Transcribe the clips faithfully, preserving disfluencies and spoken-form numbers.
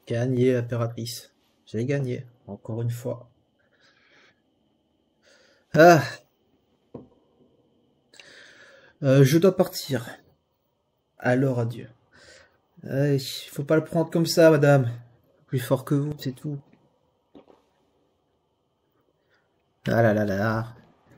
Gagné, impératrice. J'ai gagné, encore une fois. Ah, euh, je dois partir. Alors adieu. Il faut pas le prendre comme ça, madame. Plus fort que vous, c'est tout. Ah là là là.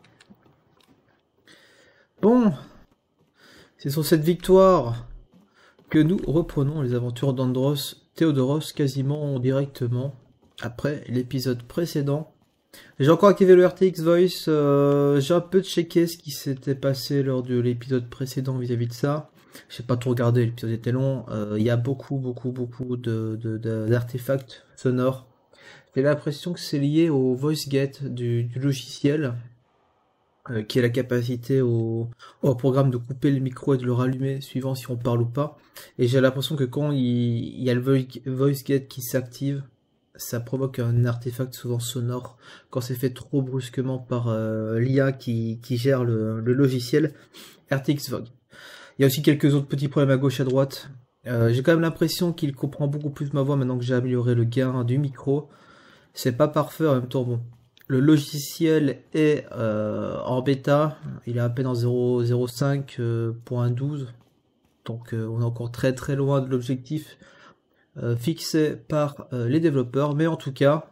Bon, c'est sur cette victoire que nous reprenons les aventures d'Andros Théodoros quasiment directement après l'épisode précédent. J'ai encore activé le R T X Voice, euh, j'ai un peu checké ce qui s'était passé lors de l'épisode précédent vis-à-vis de ça. J'ai pas tout regardé, l'épisode était long. Euh, Il y a beaucoup, beaucoup, beaucoup de, de, de- d'artefacts sonores. J'ai l'impression que c'est lié au voice gate du, du logiciel, euh, qui est la capacité au, au programme de couper le micro et de le rallumer suivant si on parle ou pas. Et j'ai l'impression que quand il, il y a le voice, voice gate qui s'active, ça provoque un artefact souvent sonore quand c'est fait trop brusquement par euh, l'I A qui, qui gère le, le logiciel R T X Vogue. Il y a aussi quelques autres petits problèmes à gauche à droite. Euh, j'ai quand même l'impression qu'il comprend beaucoup plus ma voix maintenant que j'ai amélioré le gain du micro. C'est pas parfait en même temps, bon. Le logiciel est euh, en bêta, il est à peine en zéro zéro cinq point douze, donc euh, on est encore très très loin de l'objectif euh, fixé par euh, les développeurs, mais en tout cas,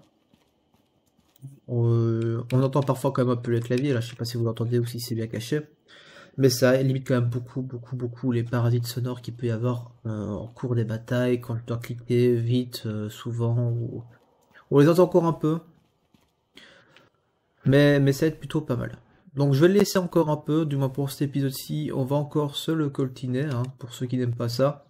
on, on entend parfois quand même un peu le clavier, là je sais pas si vous l'entendez ou si c'est bien caché, mais ça limite quand même beaucoup beaucoup beaucoup les parasites sonores qu'il peut y avoir euh, en cours des batailles, quand je dois cliquer vite, euh, souvent, ou... on les entend encore un peu. Mais, mais ça va être plutôt pas mal. Donc je vais le laisser encore un peu, du moins pour cet épisode-ci. On va encore se le coltiner, hein, pour ceux qui n'aiment pas ça.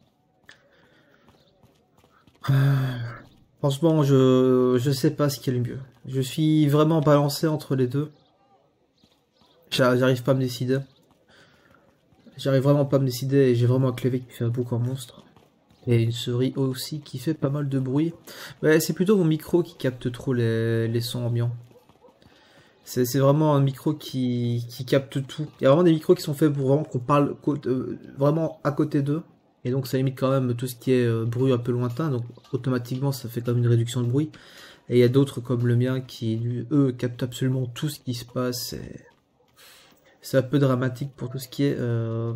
Franchement, je je sais pas ce qui est le mieux. Je suis vraiment balancé entre les deux. J'a- J'arrive pas à me décider. J'arrive vraiment pas à me décider et j'ai vraiment un clavier qui fait un bouc en monstre. Et une souris aussi qui fait pas mal de bruit. Ouais, c'est plutôt mon micro qui capte trop les, les sons ambiants. C'est c'est vraiment un micro qui, qui capte tout. Il y a vraiment des micros qui sont faits pour vraiment qu'on parle côte- euh, vraiment à côté d'eux. Et donc ça limite quand même tout ce qui est euh, bruit un peu lointain. Donc automatiquement ça fait comme une réduction de bruit. Et il y a d'autres comme le mien qui, lui, eux, captent absolument tout ce qui se passe. Et c'est un peu dramatique pour tout ce qui est... euh,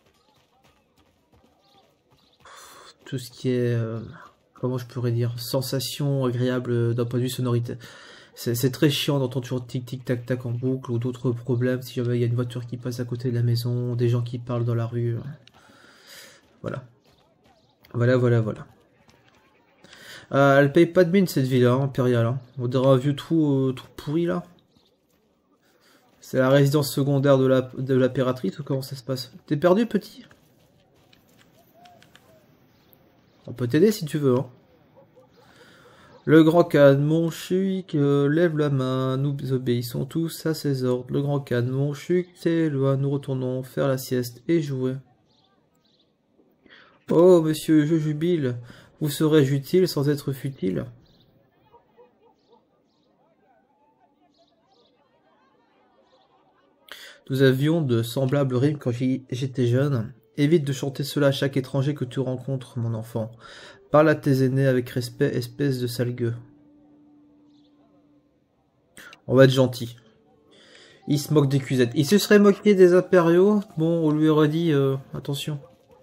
tout ce qui est... euh, comment je pourrais dire, sensation agréable d'un point de vue sonorité. C'est c'est très chiant d'entendre toujours tic tic tac tac en boucle ou d'autres problèmes si jamais il y a une voiture qui passe à côté de la maison, des gens qui parlent dans la rue. Voilà. Voilà, voilà, voilà. Euh, elle paye pas de mine cette ville, hein, impériale. Hein. On dirait un vieux trou, euh, trou pourri là. C'est la résidence secondaire de la de l'impératrice ou comment ça se passe? T'es perdu petit? On peut t'aider si tu veux. Hein. Le grand Khan, mon chuc, euh, lève la main, nous obéissons tous à ses ordres. Le grand Khan, mon chuc, c'est loin, nous retournons faire la sieste et jouer. Oh, monsieur, je jubile. Vous serais-je utile sans être futile? Nous avions de semblables rimes quand j'y- j'étais jeune. Évite de chanter cela à chaque étranger que tu rencontres, mon enfant. Parle à tes aînés avec respect, espèce de sale gueux. On va être gentil. Il se moque des cuisettes. Il se serait moqué des impériaux? Bon, on lui aurait dit, euh, attention.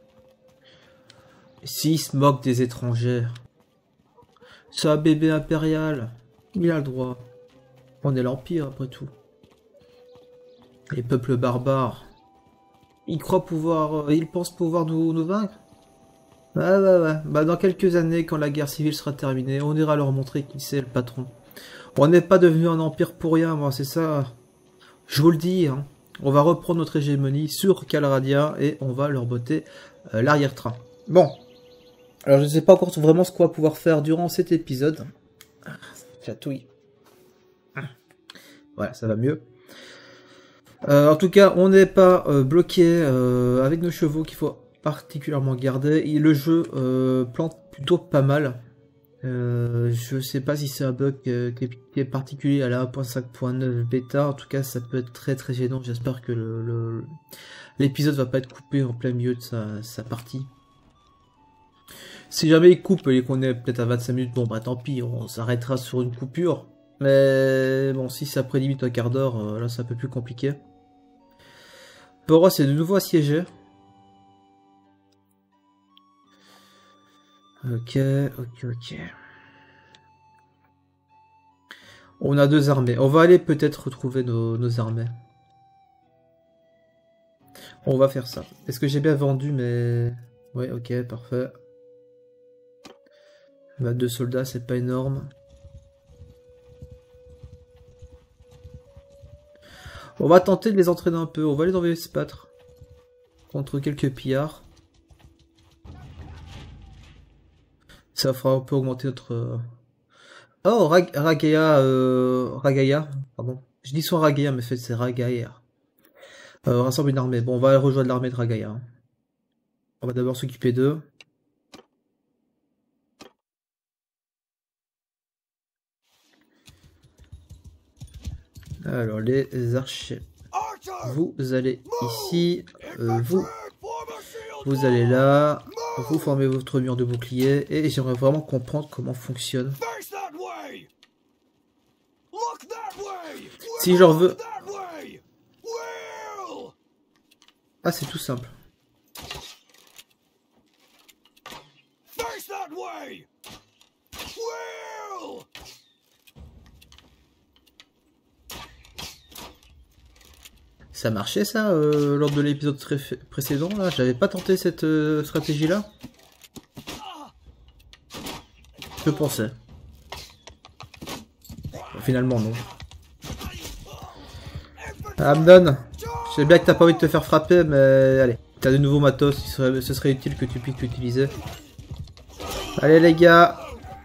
S'il se moque des étrangers, c'est un bébé impérial. Il a le droit. On est l'Empire, après tout. Les peuples barbares. Ils croient pouvoir... euh, ils pensent pouvoir nous, nous vaincre? Ouais, ouais, ouais. Bah, dans quelques années, quand la guerre civile sera terminée, on ira leur montrer qui c'est le patron. On n'est pas devenu un empire pour rien, moi, c'est ça. Je vous le dis, hein. On va reprendre notre hégémonie sur Calradia et on va leur botter euh, l'arrière-train. Bon. Alors, je ne sais pas encore vraiment ce qu'on va pouvoir faire durant cet épisode. Chatouille. Voilà, ça va mieux. Euh, en tout cas, on n'est pas euh, bloqué euh, avec nos chevaux qu'il faut particulièrement garder. Et le jeu euh, plante plutôt pas mal. Euh, je sais pas si c'est un bug euh, qui, est, qui est particulier à la un point cinq point neuf bêta. En tout cas, ça peut être très très gênant. J'espère que le, le, l'épisode va pas être coupé en plein milieu de sa, sa partie. Si jamais il coupe et qu'on est peut-être à vingt-cinq minutes, bon bah tant pis, on s'arrêtera sur une coupure. Mais bon, si c'est après dix minutes, un quart d'heure, euh, là c'est un peu plus compliqué. Poros est de nouveau assiégé. Ok, ok, ok. On a deux armées. On va aller peut-être retrouver nos, nos armées. On va faire ça. Est-ce que j'ai bien vendu mes... Ouais, ok, parfait. Bah, deux soldats, c'est pas énorme. On va tenter de les entraîner un peu. On va les envoyer se battre contre quelques pillards. Ça fera un peu augmenter notre... Oh, Rag Ragaya, euh... Ragaya, pardon. Je dis soit Ragaya, mais en fait c'est Ragaya. Euh, rassemble une armée. Bon, on va rejoindre l'armée de Ragaya. On va d'abord s'occuper d'eux. Alors, les archers. Vous allez ici. Euh, vous. Vous allez là. Vous formez votre mur de bouclier. Et j'aimerais vraiment comprendre comment fonctionne. Si j'en veux... Ah, c'est tout simple. Ça marchait ça euh, lors de l'épisode précédent là. J'avais pas tenté cette euh, stratégie là. Je pensais. Bon, finalement non. Amnon, je sais bien que t'as pas envie de te faire frapper, mais allez, t'as de nouveaux matos, serait, ce serait utile que tu puisses l'utiliser. Allez les gars,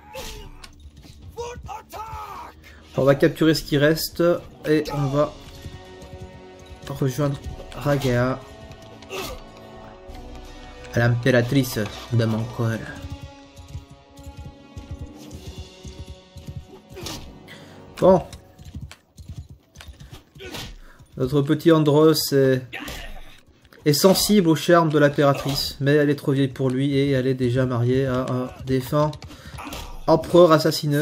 on va capturer ce qui reste et on va rejoindre Ragaya, l'impératrice de mon col. Bon. Notre petit Andros est, est sensible au charme de l'impératrice, mais elle est trop vieille pour lui et elle est déjà mariée à un défunt empereur assassineux.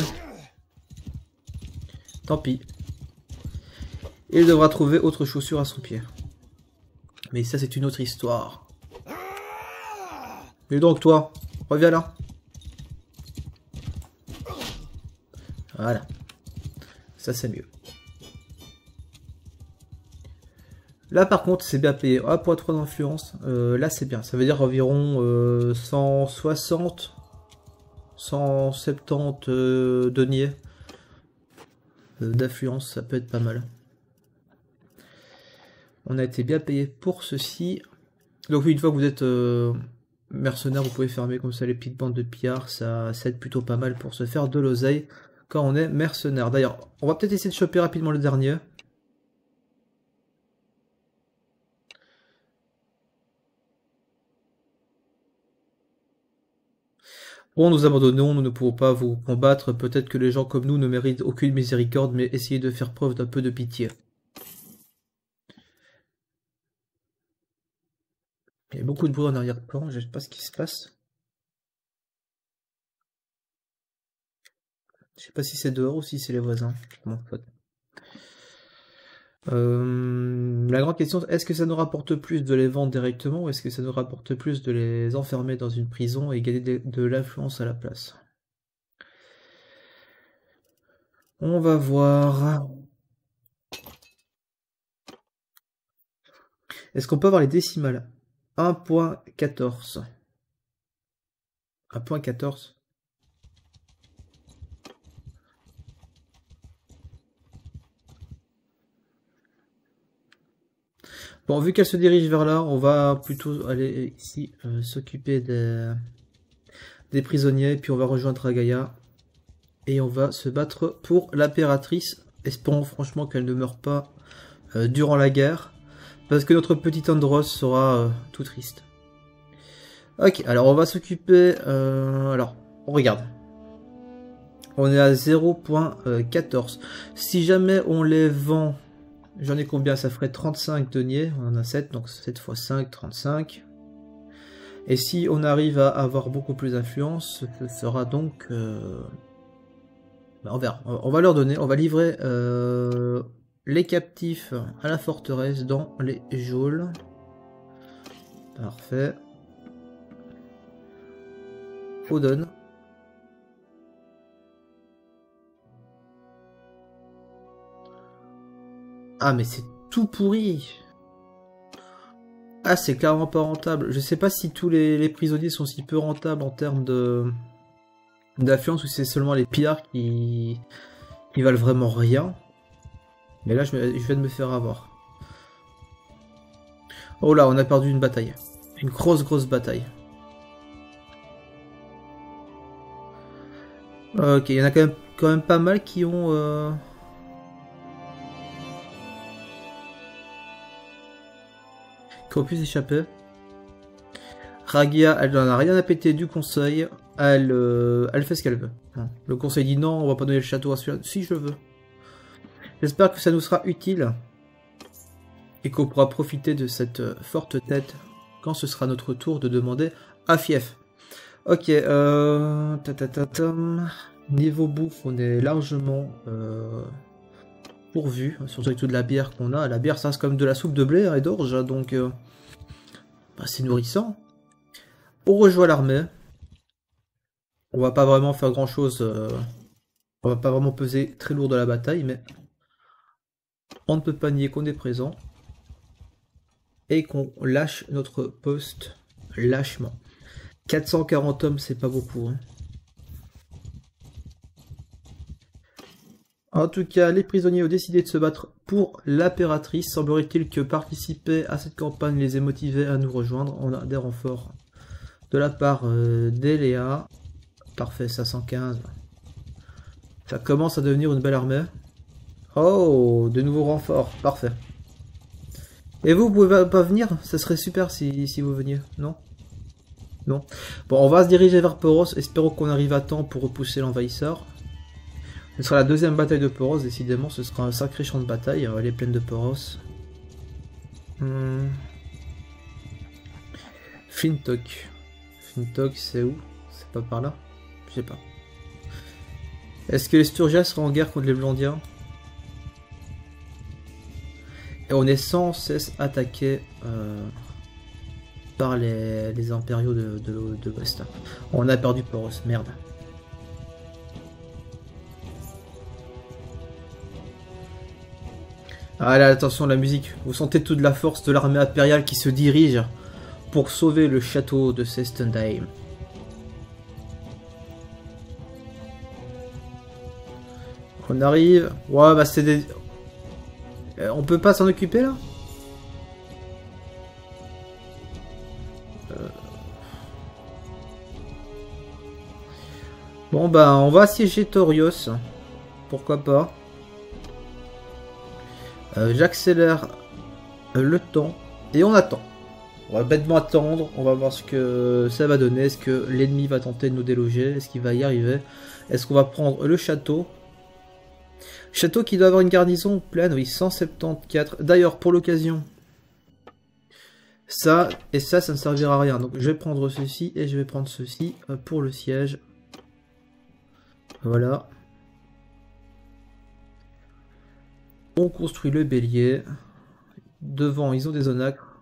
Tant pis. Il devra trouver autre chaussure à son pied. Mais ça c'est une autre histoire. Et donc toi, reviens là. Voilà. Ça c'est mieux. Là par contre c'est bien payé. un point trois d'influence. Euh, là c'est bien. Ça veut dire environ euh, cent soixante, cent soixante-dix euh, deniers euh, d'influence. Ça peut être pas mal. On a été bien payé pour ceci. Donc une fois que vous êtes euh, mercenaire, vous pouvez fermer comme ça les petites bandes de pillards. Ça, ça aide plutôt pas mal pour se faire de l'oseille quand on est mercenaire. D'ailleurs, on va peut-être essayer de choper rapidement le dernier. Bon, nous abandonnons, nous ne pouvons pas vous combattre. Peut-être que les gens comme nous ne méritent aucune miséricorde, mais essayez de faire preuve d'un peu de pitié. Il y a beaucoup de bruit en arrière-plan, je ne sais pas ce qui se passe. Je sais pas si c'est dehors ou si c'est les voisins. Bon, euh, la grande question, est-ce que ça nous rapporte plus de les vendre directement ou est-ce que ça nous rapporte plus de les enfermer dans une prison et gagner de, de l'influence à la place? On va voir. Est-ce qu'on peut avoir les décimales? un point quatorze. un point quatorze. Bon, vu qu'elle se dirige vers là, on va plutôt aller ici euh, s'occuper des, des prisonniers, puis on va rejoindre Ragaya. Et on va se battre pour l'impératrice. Espérons franchement qu'elle ne meure pas euh, durant la guerre. Parce que notre petit Andros sera euh, tout triste. Ok, alors on va s'occuper... Euh, alors, on regarde. On est à zéro point quatorze. Si jamais on les vend... J'en ai combien? Ça ferait trente-cinq deniers. On en a sept, donc sept fois cinq, trente-cinq. Et si on arrive à avoir beaucoup plus d'influence, ce sera donc... Euh... Ben on verra. On va leur donner, on va livrer euh, les captifs à la forteresse dans les geôles. Parfait. On donne. Ah mais c'est tout pourri. Ah c'est clairement pas rentable. Je sais pas si tous les, les prisonniers sont si peu rentables en termes de d'affluence ou c'est seulement les pillards qui, qui valent vraiment rien. Mais là je, me, je viens de me faire avoir. Oh là on a perdu une bataille. Une grosse grosse bataille. Ok, il y en a quand même, quand même pas mal qui ont... Euh... qui ont pu s'échapper. Ragia, elle n'en a rien à péter du conseil. Elle, euh, elle fait ce qu'elle veut. Le conseil dit non, on va pas donner le château à celui-là. Si je le veux. J'espère que ça nous sera utile. Et qu'on pourra profiter de cette forte tête quand ce sera notre tour de demander à Fief. Ok, euh... niveau bouffe, on est largement euh, pourvu, surtout avec toute la bière qu'on a. La bière, ça reste comme de la soupe de blé et d'orge, donc euh, bah, c'est nourrissant. On rejoint l'armée. On va pas vraiment faire grand chose, euh, on va pas vraiment peser très lourd de la bataille, mais on ne peut pas nier qu'on est présent et qu'on lâche notre poste lâchement. quatre cent quarante hommes, c'est pas beaucoup. Hein. En tout cas, les prisonniers ont décidé de se battre pour l'impératrice. Semblerait-il que participer à cette campagne les ait motivés à nous rejoindre. On a des renforts de la part euh, d'Eléa. Parfait, cinq cent quinze. Ça commence à devenir une belle armée. Oh, de nouveaux renforts. Parfait. Et vous, vous pouvez pas venir? Ça serait super si, si vous veniez, non? Non. Bon, on va se diriger vers Poros. Espérons qu'on arrive à temps pour repousser l'envahisseur. Ce sera la deuxième bataille de Poros, décidément. Ce sera un sacré champ de bataille. Les plaines de Poros. Hmm. Flintok. Flintok, c'est où? C'est pas par là? Je sais pas. Est-ce que les Sturgias seront en guerre contre les Blandiens? Et on est sans cesse attaqué euh, par les, les impériaux de, de, de l'Ouest. On a perdu Poros, merde. Ah là, attention, la musique. Vous sentez toute la force de l'armée impériale qui se dirige pour sauver le château de Sestenheim. On arrive. Ouais, bah c'est des... Euh, on peut pas s'en occuper là euh... Bon bah on va assiéger Torios. Pourquoi pas. Euh, J'accélère le temps et on attend. On va bêtement attendre. On va voir ce que ça va donner. Est-ce que l'ennemi va tenter de nous déloger? Est-ce qu'il va y arriver? Est-ce qu'on va prendre le château? Château qui doit avoir une garnison pleine, oui, cent soixante-quatorze. D'ailleurs, pour l'occasion, ça et ça, ça ne servira à rien. Donc, je vais prendre ceci et je vais prendre ceci pour le siège. Voilà. On construit le bélier. Devant, ils ont des onacres.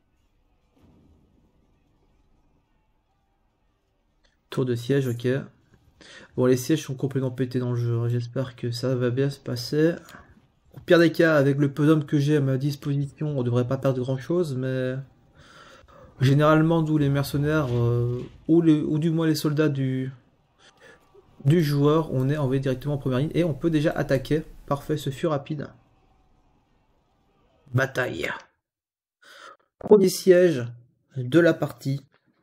Tour de siège, ok. Bon, les sièges sont complètement pétés dans le jeu. J'espère que ça va bien se passer. Au pire des cas, avec le peu d'hommes que j'ai à ma disposition, on devrait pas perdre grand chose, mais généralement, d'où les mercenaires, euh, ou, les, ou du moins les soldats du, du joueur, on est envoyé directement en première ligne et on peut déjà attaquer. Parfait, ce fut rapide. Bataille. Premier siège de la partie.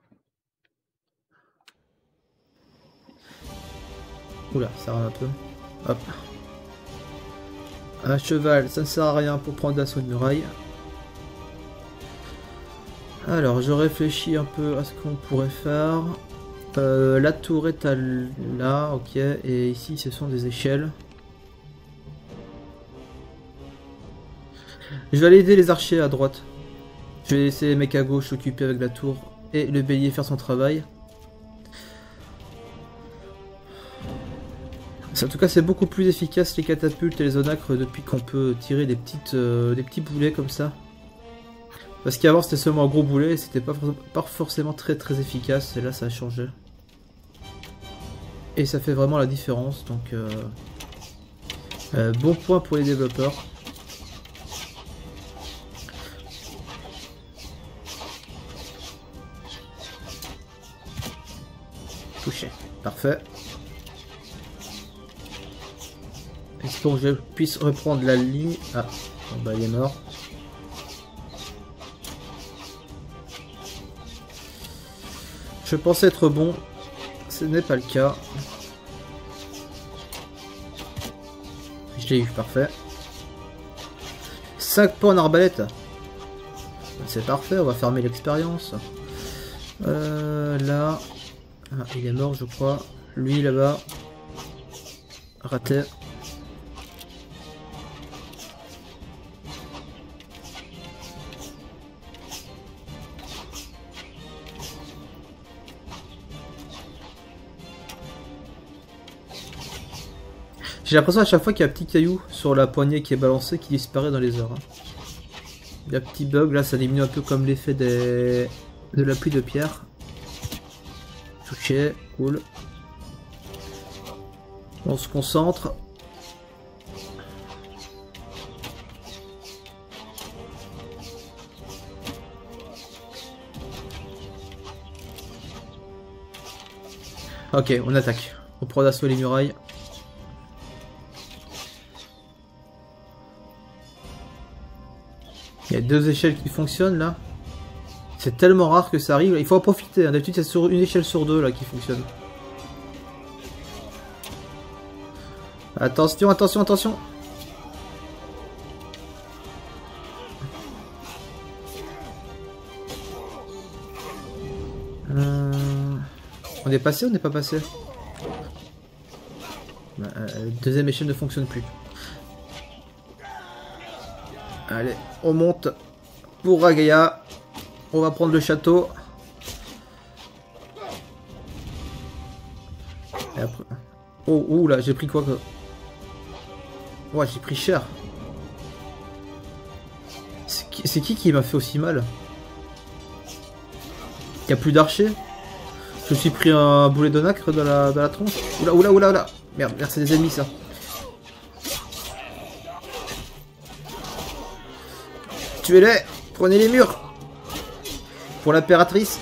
Oula, ça rame un peu. Hop. Un cheval, ça ne sert à rien pour prendre d'assaut de muraille. Alors, je réfléchis un peu à ce qu'on pourrait faire. Euh, la tour est à là, ok. Et ici, ce sont des échelles. Je vais aller aider les archers à droite. Je vais laisser les mecs à gauche s'occuper avec la tour et le bélier faire son travail. En tout cas, c'est beaucoup plus efficace les catapultes et les onacres depuis qu'on peut tirer des, petites, euh, des petits boulets comme ça. Parce qu'avant c'était seulement un gros boulet et c'était pas, pas forcément très très efficace, et là ça a changé. Et ça fait vraiment la différence, donc euh, euh, bon point pour les développeurs. Touché, parfait. Espérons que je puisse reprendre la ligne. Ah, bon bah il est mort. Je pensais être bon, ce n'est pas le cas. Je l'ai eu, parfait. cinq points en arbalète. C'est parfait, on va fermer l'expérience. Euh, là, ah, il est mort je crois. Lui là-bas, raté. J'ai l'impression à chaque fois qu'il y a un petit caillou sur la poignée qui est balancé qui disparaît dans les airs. Hein. Il y a un petit bug, là ça diminue un peu comme l'effet des... de la pluie de pierre. Touché, cool. On se concentre. Ok, on attaque. On prend d'assaut les murailles. Il y a deux échelles qui fonctionnent là. C'est tellement rare que ça arrive. Il faut en profiter. Hein. D'habitude c'est sur une échelle sur deux là qui fonctionne. Attention, attention, attention. Euh... On est passé ou on n'est pas passé? Bah, euh, deuxième échelle ne fonctionne plus. Allez, on monte pour Ragaya. On va prendre le château. Et après... Oh, oh là, j'ai pris quoi que... Ouais, j'ai pris cher. C'est qui, c'est qui qui m'a fait aussi mal? Il n'y a plus d'archers? Je me suis pris un boulet de nacre dans la, dans la tronche. Oula, oula, oula, oula. Merde, merde, c'est des ennemis ça. Tuez-les! Prenez les murs! Pour l'impératrice.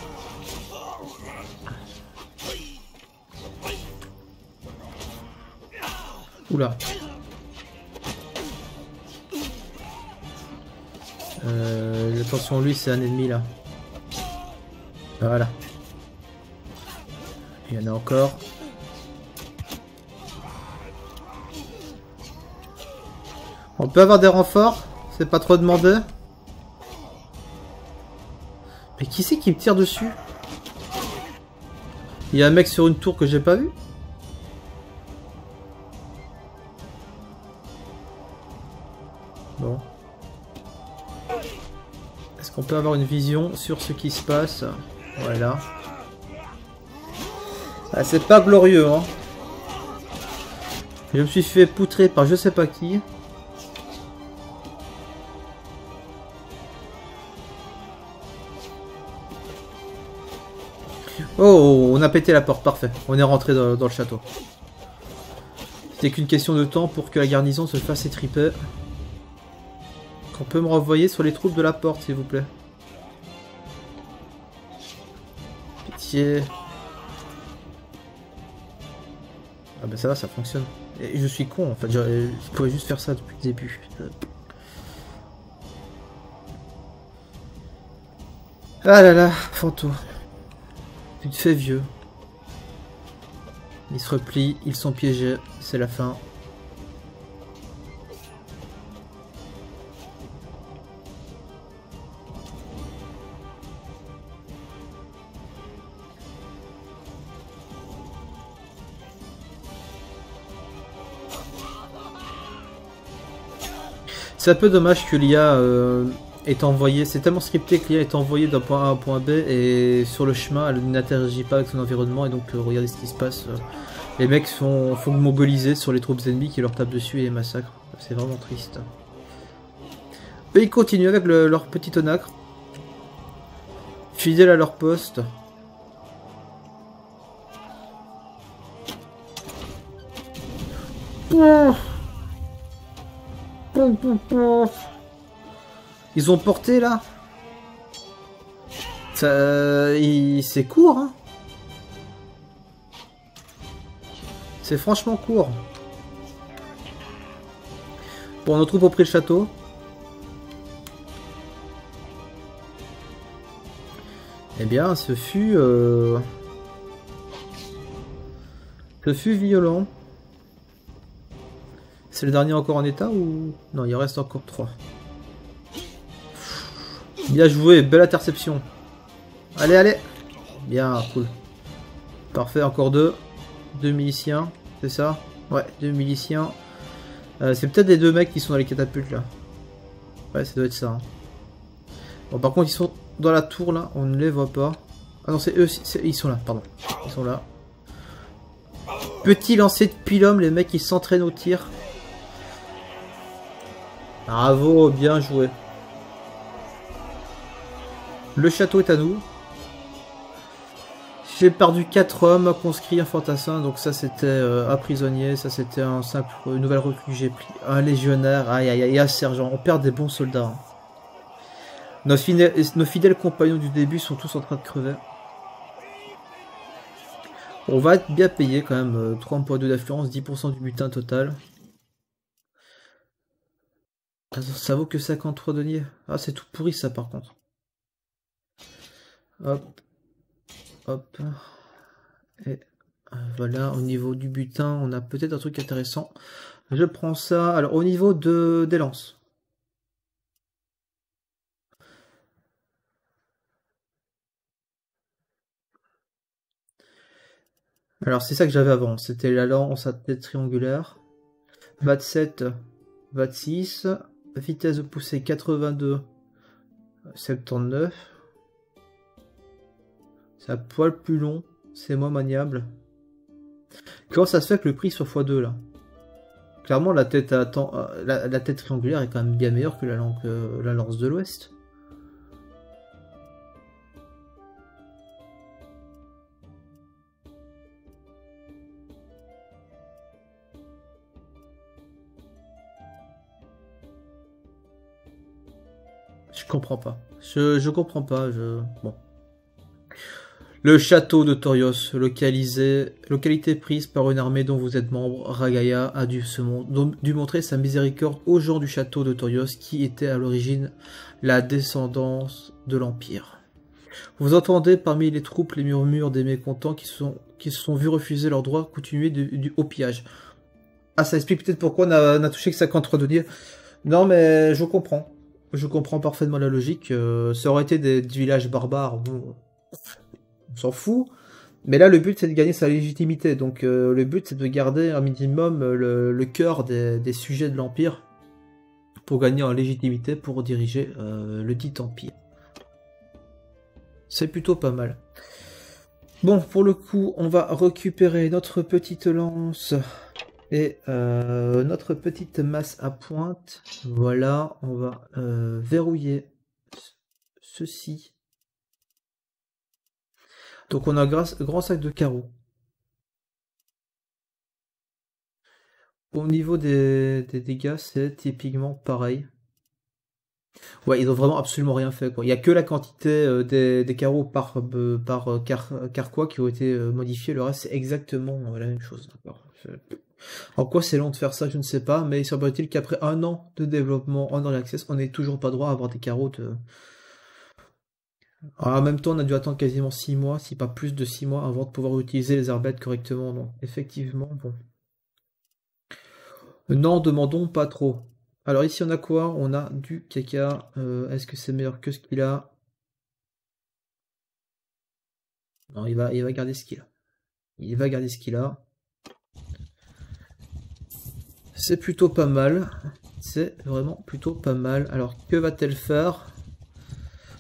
Oula. Euh, attention, lui c'est un ennemi là. Voilà. Il y en a encore. On peut avoir des renforts? C'est pas trop demandé. Mais qui c'est qui me tire dessus? Il y a un mec sur une tour que j'ai pas vu? Bon. Est-ce qu'on peut avoir une vision sur ce qui se passe? Voilà. Ah, c'est pas glorieux, hein. Je me suis fait poutrer par je sais pas qui. Oh, on a pété la porte, parfait. On est rentré dans, dans le château. C'était qu'une question de temps pour que la garnison se fasse étriper. Qu'on peut me renvoyer sur les troupes de la porte, s'il vous plaît. Pitié. Ah bah ça va, ça fonctionne. Et je suis con en fait, je, je pouvais juste faire ça depuis le début. Ah là là, fantôme. Tu te fais vieux. Ils se replient, ils sont piégés, c'est la fin. C'est un peu dommage que l'I A euh, est envoyée, c'est tellement scripté que l'I A est envoyée d'un point A à un point B et sur le chemin elle n'interagit pas avec son environnement et donc euh, regardez ce qui se passe. Euh, les mecs sont, font mongoliser sur les troupes ennemies qui leur tapent dessus et les massacrent. C'est vraiment triste. Et ils continuent avec le, leur petit onacre, fidèles à leur poste. Ils ont porté là. Ça, il... C'est court, hein. C'est franchement court. Bon, nos troupes ont pris le château. Eh bien, ce fut... Euh... Ce fut violent. C'est le dernier encore en état ou... Non, il reste encore trois. Bien joué, belle interception. Allez, allez. Bien, cool. Parfait, encore deux. Deux miliciens, c'est ça? Ouais, deux miliciens. Euh, c'est peut-être les deux mecs qui sont dans les catapultes là. Ouais, ça doit être ça. Hein. Bon, par contre, ils sont dans la tour là, on ne les voit pas. Ah non, c'est eux, ils sont là, pardon. Ils sont là. Petit lancer de pilum, les mecs ils s'entraînent au tir. Bravo, bien joué. Le château est à nous. J'ai perdu quatre hommes, conscrits, un fantassin, donc ça c'était euh, un prisonnier, ça c'était un simple, une nouvelle recrue que j'ai pris, un légionnaire, aïe aïe aïe, un sergent, on perd des bons soldats. Hein. Nos, fidèles, nos fidèles compagnons du début sont tous en train de crever. On va être bien payé quand même, euh, trois virgule deux d'affluence, dix pour cent du butin total. Ça vaut que cinquante-trois deniers. Ah c'est tout pourri ça par contre. Hop. Hop. Et voilà, au niveau du butin, on a peut-être un truc intéressant. Je prends ça. Alors, au niveau de, des lances. Alors, c'est ça que j'avais avant. C'était la lance à tête triangulaire. vingt-sept, vingt-six. Vitesse de poussée quatre-vingt-deux, soixante-dix-neuf. C'est un poil plus long. C'est moins maniable. Comment ça se fait que le prix soit fois deux là? Clairement, la tête, à temps, la, la tête triangulaire est quand même bien meilleure que la, langue, euh, la lance de l'Ouest. Je comprends pas. Je, je comprends pas. Je... Bon. Le château de Torios, localisé, localité prise par une armée dont vous êtes membre, Ragaya a dû, se mon, dû montrer sa miséricorde aux gens du château de Torios qui était à l'origine la descendance de l'Empire. Vous entendez parmi les troupes les murmures des mécontents qui, sont, qui se sont vus refuser leur droit coutumier du, du, au pillage. Ah, ça explique peut-être pourquoi on a, on a touché que cinquante-trois deniers. Non, mais je comprends. Je comprends parfaitement la logique. Euh, ça aurait été des, des villages barbares. Bon, on s'en fout. Mais là, le but, c'est de gagner sa légitimité. Donc, euh, le but, c'est de garder un minimum le, le cœur des, des sujets de l'Empire pour gagner en légitimité pour diriger euh, le dit Empire. C'est plutôt pas mal. Bon, pour le coup, on va récupérer notre petite lance et euh, notre petite masse à pointe. Voilà, on va euh, verrouiller ceci. Donc on a un grand sac de carreaux. Au niveau des, des dégâts, c'est typiquement pareil. Ouais, ils ont vraiment absolument rien fait, quoi. Il n'y a que la quantité euh, des, des carreaux par, euh, par euh, car, carquois qui ont été euh, modifiés. Le reste, c'est exactement euh, la même chose. En quoi c'est long de faire ça, je ne sais pas. Mais il semblerait-il qu'après un an de développement en Early Access, on n'est toujours pas droit à avoir des carreaux de... Alors, en même temps, on a dû attendre quasiment six mois, si pas plus de six mois, avant de pouvoir utiliser les arbalètes correctement. Donc, effectivement, bon. N'en demandons pas trop. Alors ici, on a quoi? On a du caca. Euh, Est-ce que c'est meilleur que ce qu'il a? Non, il va, il va garder ce qu'il a. Il va garder ce qu'il a. C'est plutôt pas mal. C'est vraiment plutôt pas mal. Alors, que va-t-elle faire?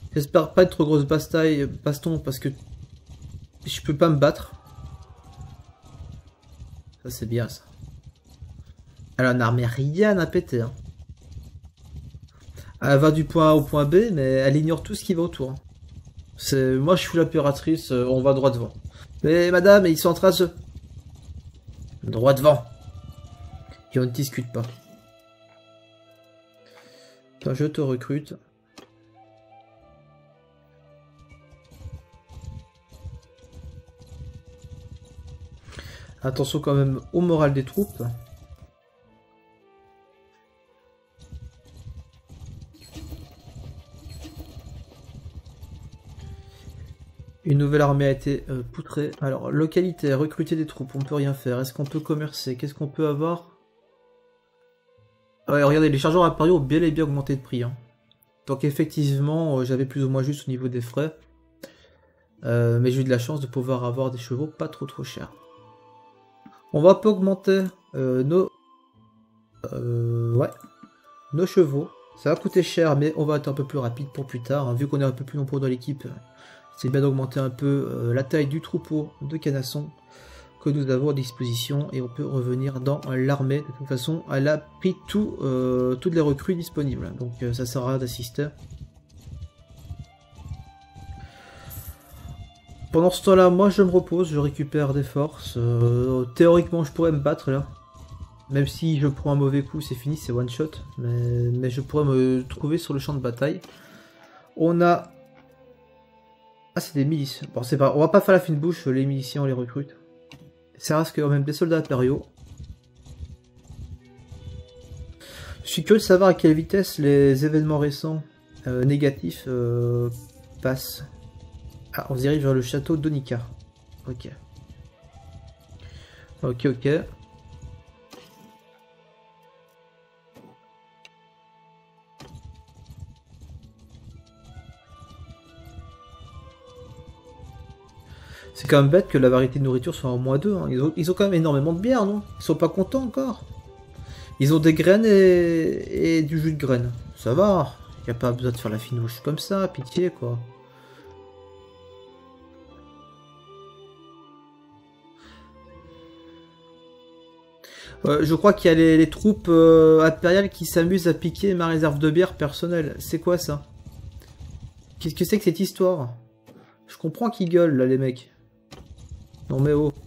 J'espère pas être trop grosse bataille, baston, parce que je peux pas me battre. Ça c'est bien ça. Elle en a rien à péter. Hein. Elle va du point A au point B, mais elle ignore tout ce qui va autour. C'est moi je suis l'impératrice, on va droit devant. Mais madame, ils sont en train de se... Droit devant. Et on ne discute pas. Attends, je te recrute. Attention quand même au moral des troupes. Une nouvelle armée a été euh, poutrée. Alors, localité, recruter des troupes, on peut rien faire. Est-ce qu'on peut commercer? Qu'est-ce qu'on peut avoir? Ouais, regardez, les chargeurs impériaux ont bien et bien augmenté de prix. Hein. Donc effectivement, euh, j'avais plus ou moins juste au niveau des frais. Euh, mais j'ai eu de la chance de pouvoir avoir des chevaux pas trop trop chers. On va pas augmenter euh, nos... Euh, ouais. Nos chevaux. Ça va coûter cher, mais on va être un peu plus rapide pour plus tard. Hein. Vu qu'on est un peu plus nombreux dans l'équipe, c'est bien d'augmenter un peu euh, la taille du troupeau de canassons que nous avons à disposition. Et on peut revenir dans l'armée. De toute façon, elle a pris tout, euh, toutes les recrues disponibles. Donc euh, ça sert à rien d'assister. Pendant ce temps-là, moi je me repose, je récupère des forces. Euh, théoriquement, je pourrais me battre là. Même si je prends un mauvais coup, c'est fini, c'est one shot. Mais, mais je pourrais me trouver sur le champ de bataille. On a... Ah, c'est des milices. Bon, c'est pas... On va pas faire la fine bouche, les miliciens, on les recrute. Ça reste quand même des soldats impériaux. Je suis curieux de savoir à quelle vitesse les événements récents euh, négatifs euh, passent. Ah, on se dirige vers le château d'Onika. Ok. Ok, ok. C'est quand même bête que la variété de nourriture soit en moins deux. Hein. Ils, ont, ils ont quand même énormément de bière, non? Ils sont pas contents encore. Ils ont des graines et, et du jus de graines. Ça va. Il n'y a pas besoin de faire la fine bouche comme ça, pitié quoi. Euh, je crois qu'il y a les, les troupes euh, impériales qui s'amusent à piquer ma réserve de bière personnelle. C'est quoi ça? Qu'est-ce que c'est que cette histoire? Je comprends qu'ils gueulent là les mecs. Non mais oh.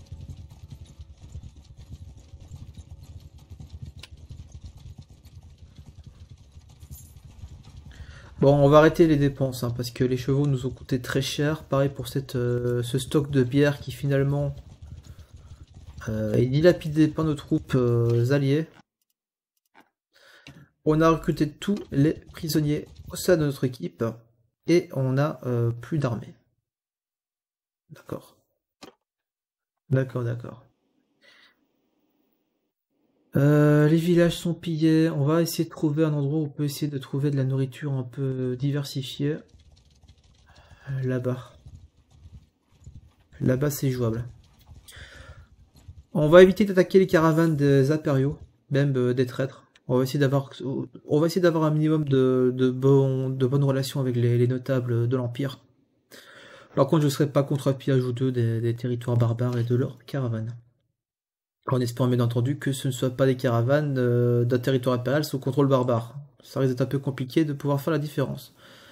Bon, on va arrêter les dépenses hein, parce que les chevaux nous ont coûté très cher. Pareil pour cette, euh, ce stock de bière qui finalement euh, est dilapidé par nos troupes euh, alliées. On a recruté tous les prisonniers au sein de notre équipe et on a euh, plus d'armée. D'accord. D'accord, d'accord. Euh, les villages sont pillés. On va essayer de trouver un endroit où on peut essayer de trouver de la nourriture un peu diversifiée. Là-bas. Là-bas, c'est jouable. On va éviter d'attaquer les caravanes des impériaux, même euh, des traîtres. On va essayer d'avoir, on va essayer d'avoir un minimum de, de, bon, de bonnes relations avec les, les notables de l'Empire. Par contre, je ne serais pas contre un pillage ou deux des, des territoires barbares et de leurs caravanes. En espérant bien entendu que ce ne soit pas des caravanes euh, d'un territoire impérial sous contrôle barbare. Ça risque d'être un peu compliqué de pouvoir faire la différence.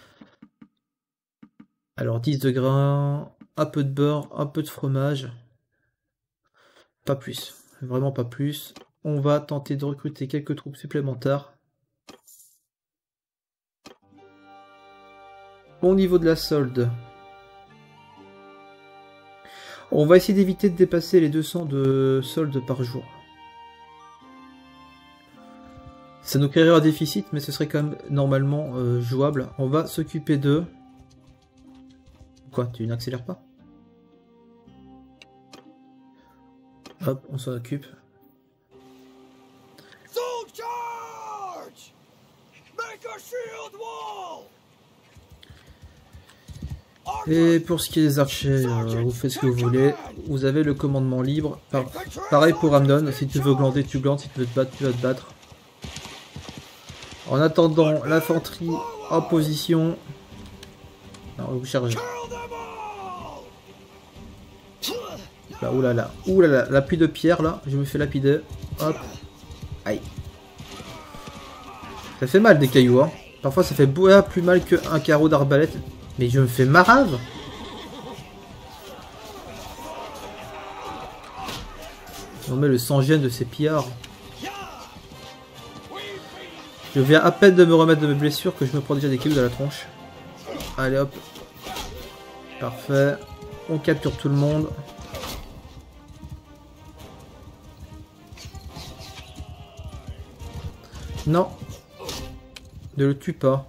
Alors dix de grains, un peu de beurre, un peu de fromage. Pas plus, vraiment pas plus. On va tenter de recruter quelques troupes supplémentaires. Au niveau de la solde, on va essayer d'éviter de dépasser les deux cents de solde par jour. Ça nous créerait un déficit, mais ce serait quand même normalement euh, jouable. On va s'occuper d'eux. Quoi, tu n'accélères pas? Hop, on s'en occupe. Et pour ce qui est des archers, euh, vous faites ce que vous voulez. Vous avez le commandement libre. Pareil pour Amnon, si tu veux glander, tu glandes. Si tu veux te battre, tu vas te battre. En attendant, l'infanterie en position. Non, vous chargez. Là, oulala, oulala, la pluie de pierre là, je me fais lapider. Hop. Aïe. Ça fait mal des cailloux, hein. Parfois ça fait beaucoup plus mal qu'un carreau d'arbalète. Mais je me fais marave. On met le sang-gêne de ces pillards. Je viens à peine de me remettre de mes blessures que je me prends déjà des cailloux dans la tronche. Allez hop. Parfait. On capture tout le monde. Non. Ne le tue pas.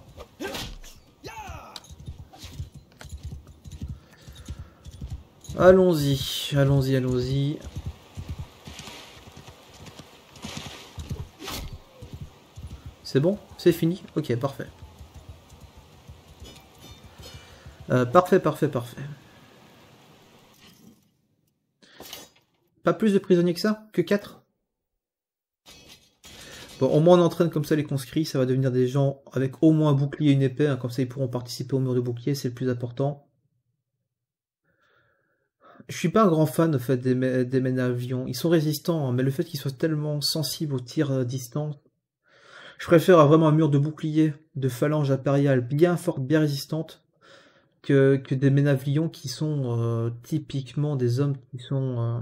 Allons-y. Allons-y, allons-y. C'est bon? C'est fini? Ok, parfait. Euh, parfait, parfait, parfait. Pas plus de prisonniers que ça? Que quatre? Bon, au moins on entraîne comme ça les conscrits, ça va devenir des gens avec au moins un bouclier et une épée, hein, comme ça ils pourront participer au mur de bouclier, c'est le plus important. Je suis pas un grand fan en fait, des, des ménavions, ils sont résistants, hein, mais le fait qu'ils soient tellement sensibles aux tirs euh, distants, je préfère vraiment un mur de bouclier, de phalange impériale bien forte, bien résistante, que, que des ménavions qui sont euh, typiquement des hommes qui sont... Euh...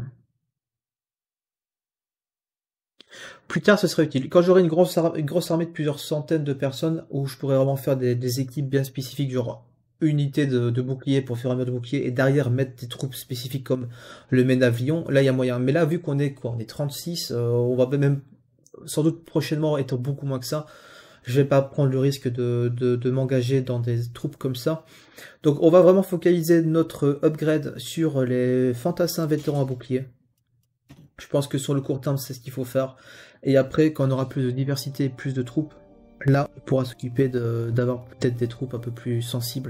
Plus tard, ce serait utile. Quand j'aurai une grosse, ar une grosse armée de plusieurs centaines de personnes, où je pourrais vraiment faire des, des équipes bien spécifiques, genre unité de, de bouclier pour faire un mur de bouclier, et derrière mettre des troupes spécifiques comme le ménavion, là il y a moyen. Mais là, vu qu'on est quoi, on est trente-six, euh, on va même sans doute prochainement être beaucoup moins que ça. Je vais pas prendre le risque de, de, de m'engager dans des troupes comme ça. Donc on va vraiment focaliser notre upgrade sur les fantassins vétérans à bouclier. Je pense que sur le court terme, c'est ce qu'il faut faire. Et après, quand on aura plus de diversité, plus de troupes, là, on pourra s'occuper d'avoir peut-être des troupes un peu plus sensibles.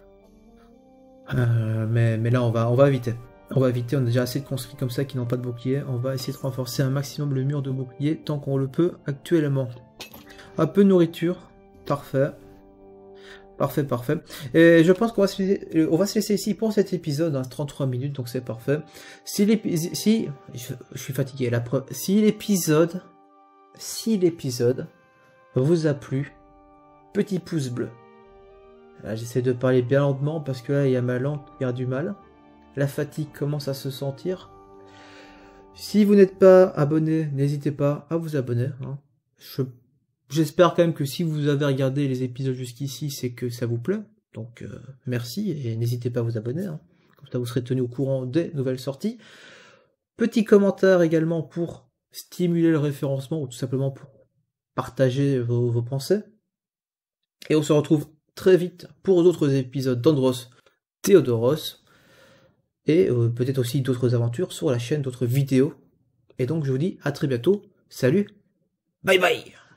Euh, mais, mais là, on va, on va éviter. On va éviter, on a déjà assez de conscrits comme ça qui n'ont pas de bouclier. On va essayer de renforcer un maximum le mur de bouclier tant qu'on le peut actuellement. Un peu de nourriture, parfait. Parfait, parfait. Et je pense qu'on va se laisser, on va se laisser ici pour cet épisode, hein, trente-trois minutes, donc c'est parfait. Si l'épisode, si, je, je suis fatigué, la preuve, si l'épisode, si l'épisode vous a plu, petit pouce bleu. Là, j'essaie de parler bien lentement parce que là, il y a ma langue qui a du mal. La fatigue commence à se sentir. Si vous n'êtes pas abonné, n'hésitez pas à vous abonner. Hein. Je J'espère quand même que si vous avez regardé les épisodes jusqu'ici, c'est que ça vous plaît. Donc euh, merci et n'hésitez pas à vous abonner. Hein. Comme ça vous serez tenu au courant des nouvelles sorties. Petit commentaire également pour stimuler le référencement ou tout simplement pour partager vos, vos pensées. Et on se retrouve très vite pour d'autres épisodes d'Andros Théodoros. Et euh, peut-être aussi d'autres aventures sur la chaîne, d'autres vidéos. Et donc je vous dis à très bientôt. Salut, bye bye.